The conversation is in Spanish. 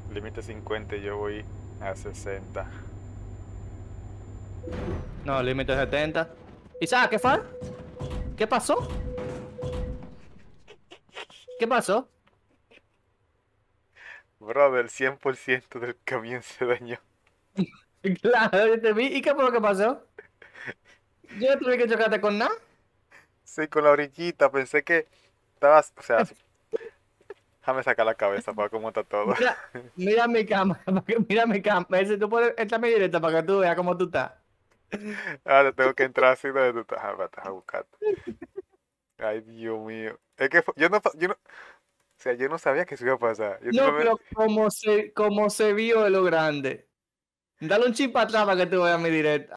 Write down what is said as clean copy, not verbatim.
Límite 50 y yo voy a 60. No, límite 70. ¿Y sabes qué fue? ¿Qué pasó? ¿Qué pasó? Brother, el 100% del camión se dañó. Claro, yo te vi. ¿Y qué fue lo que pasó? Yo no te vi que chocaste con nada. Sí, con la orillita, pensé que estabas, o sea, déjame sacar la cabeza para cómo está todo. Mira, mira mi cámara, mira mi cámara. Ese, tú puedes entrar mi directa para que tú veas cómo tú estás. Ahora tengo que entrar así donde tú estás. Estás a buscarte. Ay, Dios mío. Es que yo no, o sea, yo no sabía que eso iba a pasar. Yo No, simplemente, pero como se vio de lo grande. Dale un chip para atrás para que tú veas mi directa.